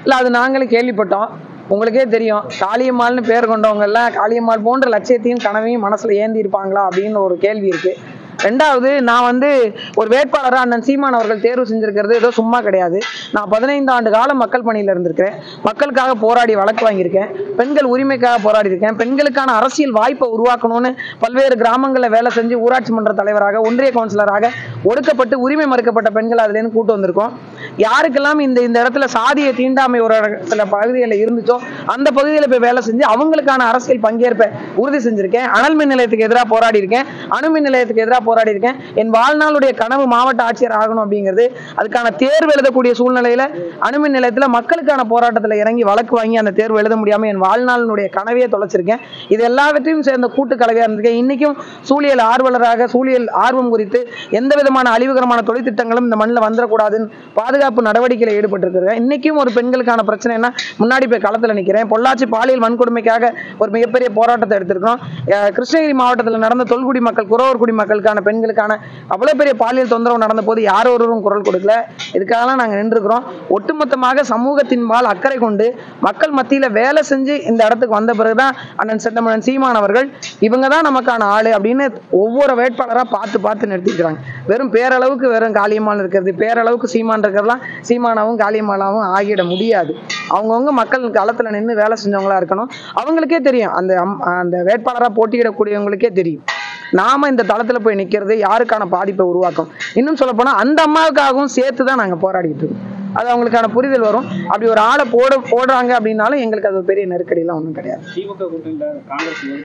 இல்லை அது நாங்களும் கேள்விப்பட்டோம். உங்களுக்கே தெரியும், காளியம்மாள்னு பேர் கொண்டவங்க எல்லாம் காளியம்மாள் போன்ற லட்சியத்தையும் கனவையும் மனசுல ஏந்தி இருப்பாங்களா அப்படின்னு ஒரு கேள்வி இருக்கு. ரெண்டாவது, நான் ஒரு வேட்பாளராக அண்ணன் சீமான் அவர்கள் தேர்வு செஞ்சிருக்கிறது ஏதோ சும்மா கிடையாது. நான் 15 ஆண்டு காலம் மக்கள் பணியில் இருந்திருக்கிறேன். மக்களுக்காக போராடி வழக்கு வாங்கியிருக்கேன். பெண்கள் உரிமைக்காக போராடி இருக்கேன். பெண்களுக்கான அரசியல் வாய்ப்பை உருவாக்கணும்னு பல்வேறு கிராமங்களில் வேலை செஞ்சு ஊராட்சி மன்ற தலைவராக, ஒன்றிய கவுன்சிலராக ஒடுக்கப்பட்டு உரிமை மறுக்கப்பட்ட பெண்கள் அதுலேருந்து கூட்டு வந்திருக்கோம். யாருக்கெல்லாம் இந்த இடத்துல சாதிய தீண்டாமை ஒரு சில பகுதிகளில் இருந்துச்சோ அந்த பகுதியில் போய் வேலை செஞ்சு அவங்களுக்கான அரசியல் பங்கேற்பை உறுதி செஞ்சிருக்கேன். அனல் மின் நிலையத்துக்கு எதிராக போராடி இருக்கேன். அணுமின் நிலையத்துக்கு எதிராக போராடி இருக்கேன். என் வாழ்நாளுடைய கனவு மாவட்ட ஆட்சியர் ஆகணும் அப்படிங்கிறது. அதுக்கான தேர்வு எழுதக்கூடிய சூழ்நிலையில அணுமின் நிலையத்துல மக்களுக்கான போராட்டத்தில் இறங்கி வழக்கு வாங்கி அந்த தேர்வு எழுத முடியாம என் வாழ்நாளினுடைய கனவையே தொலைச்சிருக்கேன். இது எல்லாவற்றையும் சேர்ந்த கூட்டு கலவையா இருந்திருக்கேன். இன்னைக்கும் சூழியல் ஆர்வலராக சூழியல் ஆர்வம் குறித்து எந்த விதமான அழிவுகரமான தொழிற்திட்டங்களும் இந்த மண்ணில் வந்துடக்கூடாதுன்னு பாதுகாப்பு நடவடிக்கையில் ஈடுபட்டிருக்கிறேன். இன்னைக்கும் ஒரு பெண்களுக்கான பிரச்சனைனா முன்னாடி போய் களத்தில் நிற்கிறேன். பொள்ளாச்சி பாலியல் வன்கொடுமைக்காக ஒரு மிகப்பெரிய போராட்டத்தை எடுத்திருக்கிறோம். கிருஷ்ணகிரி மாவட்டத்தில் நடந்த தொல்குடி மக்கள், குறவர் குடி மக்களுக்கான பெண்களுக்கான அவ்வளவு பெரிய பாலியல் தொந்தரவு நடந்த போது யார் ஒருவரும் குரல் கொடுக்கல. இதுக்காக நாங்கள் நின்றுக்கிறோம். ஒட்டுமொத்தமாக சமூகத்தின் பால் அக்கறை கொண்டு மக்கள் மத்தியில வேலை செஞ்சு இந்த இடத்துக்கு வந்த பிறகுதான் அண்ணன் செந்தமிழன் சீமான் அவர்கள் இவங்க தான் நமக்கான ஆளு அப்படின்னு ஒவ்வொரு வேட்பாளராக பார்த்து நிறுத்திக்கிறாங்க. வெறும் பேரளவுக்கு வெறும் காளியம்மாள் இருக்கிறது, பேரளவுக்கு சீமான் இருக்கிறதுலாம் சீமானாவும் காளியம்மாளாவும் ஆகிட முடியாது. அவங்கவுங்க மக்கள் களத்துல நின்று வேலை செஞ்சவங்களா இருக்கணும். அவங்களுக்கே தெரியும், அந்த வேட்பாளராக போட்டியிடக்கூடியவங்களுக்கே தெரியும் நாம இந்த தளத்துல போய் நிக்கிறது யாருக்கான பாதிப்பை உருவாக்கும். இன்னும் சொல்ல போனா அந்த அம்மாவுக்காகவும் சேர்த்து தான் நாங்க போராடிட்டு இருக்கோம். அது அவங்களுக்கான புரிதல் வரும். அப்படி ஒரு ஆளை போடுறாங்க அப்படின்னாலும் எங்களுக்கு அது பெரிய நெருக்கடி எல்லாம் ஒன்றும் கிடையாது.